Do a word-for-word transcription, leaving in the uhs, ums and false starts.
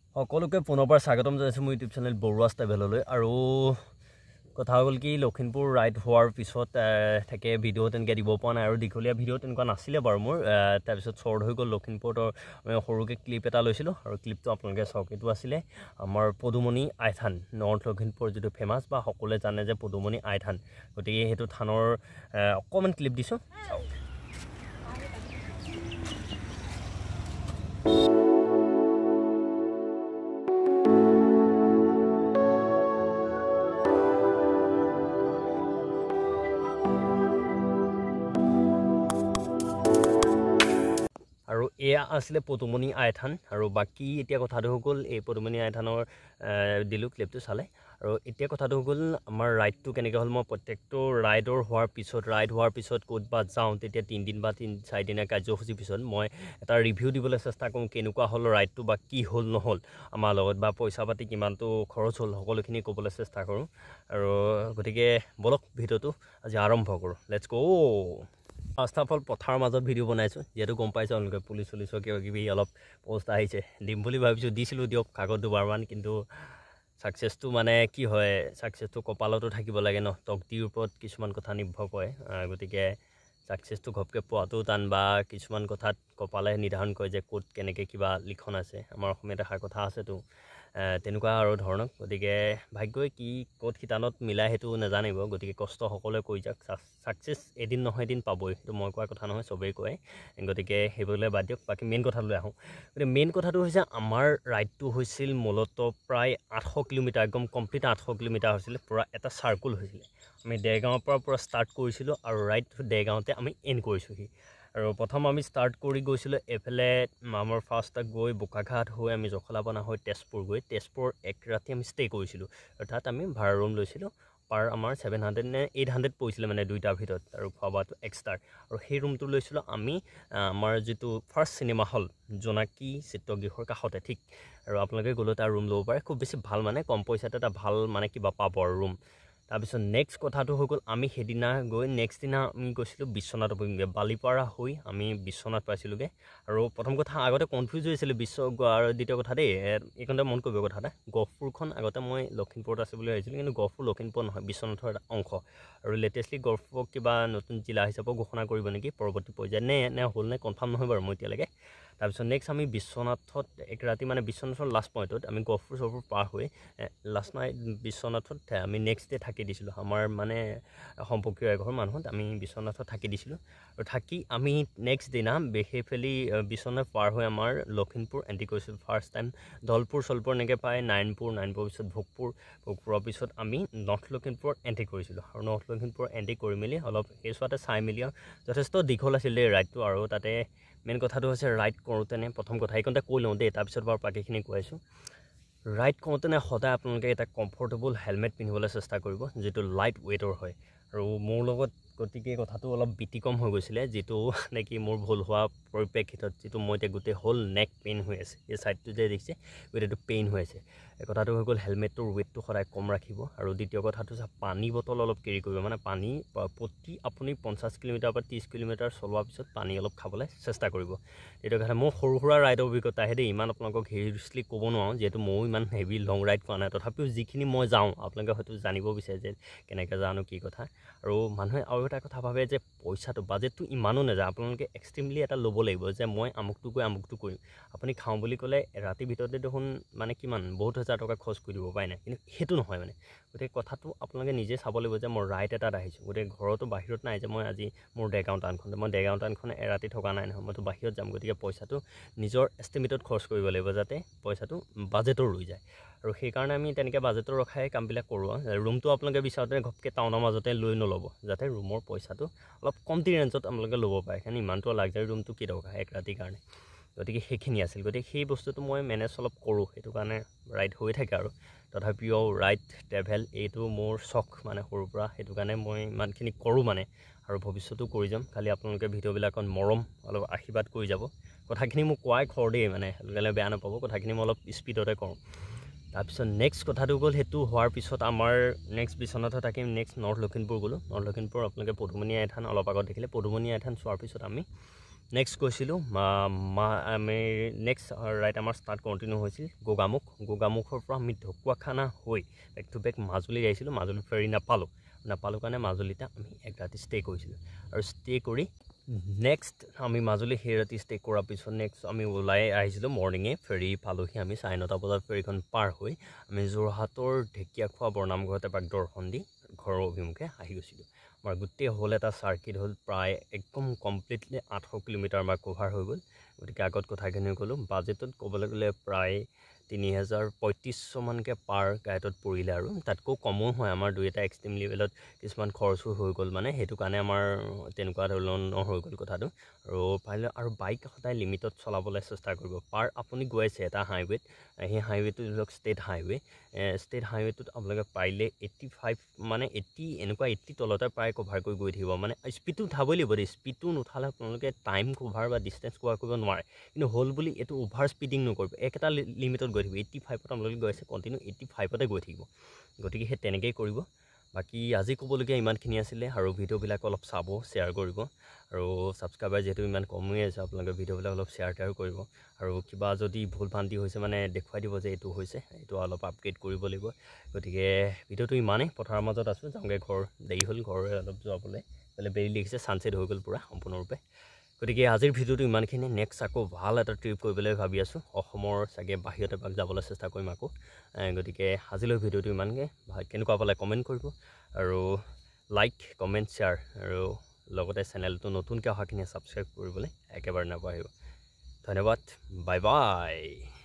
সকলোকে পুনৰবাৰ স্বাগতম জনাইছোঁ মোৰ ইউটিউব চেনেল বৰুৱা ট্ৰেভেললৈ। আৰু কথা হ'ল কি, লখিমপুৰ ৰাইড হোৱাৰ পিছত থাকে ভিডিঅ' তেনেকৈ দিব পৰা নাই আৰু দীঘলীয়া ভিডিঅ' তেনেকুৱা নাছিলে বাৰু মোৰ। তাৰপিছত শ্বৰ্ট হৈ গ'ল। লখিমপুৰৰ আমি সৰুকৈ ক্লিপ এটা লৈছিলোঁ আৰু ক্লিপটো আপোনালোকে চাওক। এইটো আছিলে আমাৰ পদুমণি আই থান, নৰ্থ লখিমপুৰ যিটো ফেমাছ বা সকলোৱে জানে যে পদুমণি আই থান। গতিকে সেইটো থানৰ অকণমান ক্লিপ দিছোঁ, চাওক। আৰু এয়া আছিলে পদুমণি আই থান। আৰু বাকী এতিয়া কথাটো হৈ গ'ল, এই পদুমণি আই থানৰ দিলোঁ ক্লিপটো চালে। আৰু এতিয়া কথাটো হৈ গ'ল আমাৰ ৰাইডটো কেনেকৈ হ'ল। মই প্ৰত্যেকটো ৰাইডৰ হোৱাৰ পিছত ৰাইড হোৱাৰ পিছত ক'ত বা যাওঁ, তেতিয়া তিনিদিন বা তিনি চাৰিদিনীয়া কাৰ্যসূচীৰ পিছত মই এটা ৰিভিউ দিবলৈ চেষ্টা কৰোঁ, কেনেকুৱা হ'ল ৰাইডটো বা কি হ'ল নহ'ল আমাৰ লগত, বা পইচা পাতি কিমানটো খৰচ হ'ল, সকলোখিনি ক'বলৈ চেষ্টা কৰোঁ। আৰু গতিকে বলক ভিডিঅ'টো আজি আৰম্ভ কৰোঁ। Let's go. First of all পথাৰৰ মাজত ভিডিঅ' বনাইছোঁ, যিহেতু গম পাইছোঁ তেওঁলোকে পুলিচ চুলিচৰ কিবা কিবি অলপ পষ্ট আহিছে। দিম বুলি ভাবিছোঁ, দিছিলোঁ দিয়ক কাগজ দুবাৰমান, কিন্তু ছাকচেছটো মানে কি হয়, ছাকচেছটো কপালতো থাকিব লাগে ন, তকদিৰ ওপৰত কিছুমান কথা নিৰ্ভৰ কৰে। গতিকে ছাকচেছটো ঘপকৈ পোৱাটোও টান, বা কিছুমান কথাত কপালে নিৰ্ধাৰণ কৰে যে ক'ত কেনেকৈ কিবা লিখন আছে। আমাৰ অসমীয়াত এষাৰ কথা আছেতো, তেনেকুৱা আৰু ধৰণৰ। গতিকে ভাগ্যই কি ক'ত শিতানত মিলাই সেইটো নাজানিব। গতিকে কষ্ট সকলোৱে কৰি যাওক, ছাকচেছ এদিন নহয় এদিন পাবই, সেইটো মই কোৱাৰ কথা নহয়, চবেই কয়। গতিকে সেইবোৰলৈ বাদ দিয়ক, বাকী মেইন কথালৈ আহোঁ। গতিকে মেইন কথাটো হৈছে আমাৰ ৰাইডটো হৈছিল মূলতঃ প্ৰায় আঠশ কিলোমিটাৰ, একদম কমপ্লিট আঠশ কিলোমিটাৰ হৈছিলে। পূৰা এটা চাৰ্কুল হৈছিলে। আমি দেৰগাঁৱৰ পৰা পূৰা ষ্টাৰ্ট কৰিছিলোঁ আৰু ৰাইড দেৰগাঁৱতে আমি এণ্ড কৰিছোঁহি। আৰু প্ৰথম আমি ষ্টাৰ্ট কৰি গৈছিলোঁ এইফালে আমাৰ ফাৰ্ষ্ট গৈ বোকাঘাট হৈ আমি জখলাবনা হৈ তেজপুৰ গৈ, তেজপুৰ এক ৰাতি আমি ষ্টে' কৰিছিলোঁ। আৰু তাত আমি ভাড়া ৰুম লৈছিলোঁ। পাৰ আমাৰ ছেভেন হাণ্ড্ৰেড নে এইট হাণ্ড্ৰেড পৰিছিলে মানে দুইটাৰ ভিতৰত, আৰু খোৱা বোৱাটো এক্সট্ৰা। আৰু সেই ৰুমটো লৈছিলোঁ আমি আমাৰ যিটো ফাৰ্ষ্ট চিনেমা হল জোনাকী চিত্ৰগৃহৰ কাষতে ঠিক। আৰু আপোনালোকে গ'লেও তাৰ ৰুম ল'ব পাৰে, খুব বেছি ভাল মানে কম পইচাতে এটা ভাল মানে কিবা পাব আৰু ৰুম। তাৰপিছত নেক্সট কথাটো হৈ গ'ল, আমি সেইদিনা গৈ নেক্সট দিনা আমি গৈছিলোঁ বিশ্বনাথ অভিমুখে। বালিপাৰা হৈ আমি বিশ্বনাথ পাইছিলোঁগৈ। আৰু প্ৰথম কথা আগতে কনফিউজ হৈছিলোঁ বিশ্ব, আৰু দ্বিতীয় কথা দেই, এইখনতে মন কৰিব কথা এটা, গহপুৰখন আগতে মই লখিমপুৰত আছে বুলি ভাবিছিলোঁ, কিন্তু গহপুৰ লখিমপুৰ নহয়, বিশ্বনাথৰ এটা অংশ। আৰু লেটেষ্টলি গহপুৰক কিবা নতুন জিলা হিচাপেও ঘোষণা কৰিব নেকি পৰৱৰ্তী পৰ্যায়ত, নে নে হ'ল নে কনফাৰ্ম নহয় বাৰু মই এতিয়ালৈকে। তাৰপিছত নেক্সট আমি বিশ্বনাথত এক ৰাতি, মানে বিশ্বনাথৰ লাষ্ট পইণ্টত আমি গহপুৰ চহপুৰ পাৰ হৈ লাষ্ট নাইট বিশ্বনাথত আমি নেক্সট ডে থাকি দিছিলোঁ। আমাৰ মানে সম্পৰ্কীয় এঘৰ মানুহত আমি বিশ্বনাথত থাকি দিছিলোঁ। আৰু থাকি আমি নেক্সট দিনা সেইফালি বিশ্বনাথ পাৰ হৈ আমাৰ লখিমপুৰ এণ্ট্ৰি কৰিছিলোঁ। ফাৰ্ষ্ট টাইম ধলপুৰ চলপুৰ এনেকৈ পাই নাৰায়ণপুৰ, নাৰায়ণপুৰৰ পিছত ভোগপুৰ, ভোগপুৰৰ পিছত আমি নৰ্থ লখিমপুৰত এণ্ট্ৰি কৰিছিলোঁ। আৰু নৰ্থ লখিমপুৰ এণ্ট্ৰি কৰি মেলি অলপ সেই চোৱাতে চাই মেলি আৰু যথেষ্ট দীঘল আছিলে ৰাইডটো। আৰু তাতে মেইন কথাটো হৈছে ৰাইড কৰোঁতেনে প্ৰথম কথা এইকণতে কৈ লওঁ দেই, তাৰপিছত বাৰু বাকীখিনি কৈ আছোঁ। ৰাইড কৰোঁতেনে সদায় আপোনালোকে এটা কমফৰ্টেবল হেলমেট পিন্ধিবলৈ চেষ্টা কৰিব, যিটো লাইট ৱেইটৰ হয়। আৰু মোৰ লগত গতিকে কথাটো অলপ ব্যতিক্ৰম হৈ গৈছিলে, যিটো নেকি মোৰ ভুল হোৱা পৰিপ্ৰেক্ষিতত, যিটো মই এতিয়া গোটেই হ'ল নেক পেইন হৈ আছে, এই ছাইডটো যে দেখিছে গোটেইটো পেইন হৈ আছে। এই কথাটো হৈ গ'ল হেলমেটটোৰ ৱেইটটো সদায় কম ৰাখিব। আৰু দ্বিতীয় কথাটো হৈছে পানী বটল অলপ কেৰি কৰিব, মানে পানী প্ৰতি আপুনি পঞ্চাছ কিলোমিটাৰ পৰা ত্ৰিছ কিলোমিটাৰ চলোৱাৰ পিছত পানী অলপ খাবলৈ চেষ্টা কৰিব। দ্বিতীয় কথা, মোৰ সৰু সুৰা ৰাইডৰ অভিজ্ঞতা আহে দেই, ইমান আপোনালোকক হেভিলি ক'ব নোৱাৰোঁ, যিহেতু ময়ো ইমান হেভি লং ৰাইড কৰা নাই। তথাপিও যিখিনি মই যাওঁ আপোনালোকে হয়তো জানিব বিচাৰে যে কেনেকৈ যাওঁনো কি কথা। আৰু মানুহে আৰু এটা কথা ভাবে যে পইচাটো বাজেটটো ইমানো নাযায়, আপোনালোকে এক্সট্ৰিমলি এটা ল'ব লাগিব যে মই আমুকটো গৈ আমুকটো কৰিম। আপুনি খাওঁ বুলি ক'লে ৰাতিৰ ভিতৰতে দেখোন মানে কিমান বহুত হাজাৰ টকা খৰচ কৰি দিব পাৰে নাই, কিন্তু সেইটো নহয় মানে। গতিকে কথাটো আপোনালোকে নিজে চাব লাগিব যে মই ৰাইড এটাত আহিছোঁ, গতিকে ঘৰতো বাহিৰত নাই যে মই আজি মোৰ দেৰগাঁও টাউনখন, মই দেৰগাঁও টাউনখন এৰাতি থকা নাই নহয়, মইতো বাহিৰত যাম। গতিকে পইচাটো নিজৰ এষ্টিমেটত খৰচ কৰিব লাগিব, যাতে পইচাটো বাজেটৰ ৰৈ যায়। আৰু সেইকাৰণে আমি তেনেকৈ বাজেটৰ ৰখাই কামবিলাক কৰোঁ। ৰুমটো আপোনালোকে বিচাৰোঁতে ঘপকৈ টাউনৰ মাজতে লৈ নল'ব, যাতে ৰুমৰ পইচাটো অলপ কমটি ৰেঞ্জত আপোনালোকে ল'ব পাৰে, কাৰণ ইমানটো লাক্সাৰী ৰুমটো কি দৰকাৰ এক ৰাতিৰ কাৰণে। গতিকে সেইখিনি আছিল। গতিকে সেই বস্তুটো মই মেনেজ অলপ কৰোঁ, সেইটো কাৰণে ৰাইড হৈ থাকে। আৰু তথাপিও ৰাইড ট্ৰেভেল এইটো মোৰ চখ মানে সৰুৰ পৰা, সেইটো কাৰণে মই ইমানখিনি কৰোঁ মানে, আৰু ভৱিষ্যতেও কৰি যাম। খালি আপোনালোকে ভিডিঅ'বিলাকত মৰম অলপ আশীৰ্বাদ কৰি যাব। কথাখিনি মোক কোৱাই খৰ দেই, মানে সেইকাৰণে বেয়া নাপাব, কথাখিনি মই অলপ স্পীডতে কৰোঁ। তাৰপিছত নেক্সট কথাটো গ'ল, সেইটো হোৱাৰ পিছত আমাৰ নেক্সট বিশ্বনাথত থাকিম। নেক্সট নৰ্থ লখিমপুৰ গ'লোঁ। নৰ্থ লখিমপুৰ আপোনালোকে পদুমণি আই থান অলপ আগত দেখিলে, পদুমণি আই থান চোৱাৰ পিছত আমি নেক্সট গৈছিলোঁ আমি নেক্সট ৰাইড আমাৰ ষ্টাৰ্ট কণ্টিনিউ হৈছিল গোগামুখ গোগামুখৰ পৰা আমি ঢকুৱাখানা হৈ বেক টু বেক মাজুলী আহিছিলোঁ মাজুলী ফেৰি নাপালোঁ নাপালোঁ কাৰণে মাজুলীতে আমি এক ৰাতি ষ্টে' কৰিছিলোঁ আৰু ষ্টে' কৰি নেক্সট আমি মাজুলী সেই ৰাতি ষ্টে' কৰাৰ পিছত নেক্সট আমি ওলাই আহিছিলোঁ মৰ্ণিঙে ফেৰি পালোঁহি আমি চাৰে নটা বজাত ফেৰিখন পাৰ হৈ আমি যোৰহাটৰ ঢেকীয়াখোৱা বৰনামঘৰত এপাক দৰ্শন দি ঘৰৰ অভিমুখে আহি গৈছিলোঁ আমাৰ গোটেই হ'ল এটা চাৰ্কিট হ'ল প্ৰায় একদম কমপ্লিটলি আঠশ কিলোমিটাৰ আমাৰ কভাৰ হৈ গ'ল গতিকে আগত কথাখিনি ক'লোঁ বাজেটত ক'বলৈ গ'লে প্ৰায় তিনি হাজাৰ পঁয়ত্ৰিছশমানকৈ পাৰ গাইডত পৰিলে আৰু তাতকৈ কমো হয় আমাৰ দুই এটা এক্সট্ৰিম লেভেলত কিছুমান খৰচো হৈ গ'ল মানে সেইটো কাৰণে আমাৰ তেনেকুৱা ধৰণৰ হৈ গ'ল কথাটো আৰু পাৰিলে আৰু বাইক সদায় লিমিটত চলাবলৈ চেষ্টা কৰিব পাৰ আপুনি গৈ আছে এটা হাইৱেত সেই হাইৱেটো ধৰক ষ্টেট হাইৱে ষ্টেট হাইৱেটোত আপোনালোকে পাৰিলে এইট্টি ফাইভ মানে এইট্টি এনেকুৱা এইট্টি তলতে প্ৰায় কভাৰ কৰি গৈ থাকিব মানে স্পীডটো উঠাবই লাগিব দেই স্পীডটো নুঠালে আপোনালোকে টাইম কভাৰ বা ডিষ্টেঞ্চ কভাৰ কৰিব নোৱাৰে কিন্তু হ'ল বুলি এইটো অভাৰ স্পীডিং নকৰিব একেটা লিমিটত গৈ থাকিব এইট্টি ফাইভত আপোনালোকে গৈ আছে কণ্টিনিউ এইট্টি ফাইভতে গৈ থাকিব গতিকে সেই তেনেকৈয়ে কৰিব বাকী আজি ক'বলগীয়া ইমানখিনি আছিলে আৰু ভিডিঅ'বিলাক অলপ চাব শ্বেয়াৰ কৰিব আৰু ছাবস্ক্ৰাইবাৰ যিহেতু ইমান কমেই আছে আপোনালোকে ভিডিঅ'বিলাক অলপ শ্বেয়াৰ টেয়াৰ কৰিব আৰু কিবা যদি ভুল ভ্ৰান্তি হৈছে মানে দেখুৱাই দিব যে এইটো হৈছে এইটো অলপ আপগ্ৰেড কৰিব লাগিব গতিকে ভিডিঅ'টো ইমানেই পথাৰৰ মাজত আছোঁ যাওঁগৈ ঘৰ দেৰি হ'ল ঘৰ অলপ যোৱাবলৈ বোলে বেলি দেখিছে ছানছেট হৈ গ'ল পূৰা সম্পূৰ্ণৰূপে গতিকে আজিৰ ভিডিঅ'টো ইমানখিনি নেক্সট আকৌ ভাল এটা ট্ৰিপ কৰিবলৈ ভাবি আছোঁ অসমৰ চাগে বাহিৰত এপাক যাবলৈ চেষ্টা কৰিম আকৌ গতিকে আজিলৈ ভিডিঅ'টো ইমানকৈ কেনেকুৱা পালে কমেণ্ট কৰিব আৰু লাইক কমেণ্ট শ্বেয়াৰ আৰু লগতে চেনেলটো নতুনকৈ অহাখিনি ছাবস্ক্ৰাইব কৰিবলৈ একেবাৰে নাপাহৰিব ধন্যবাদ বাই বাই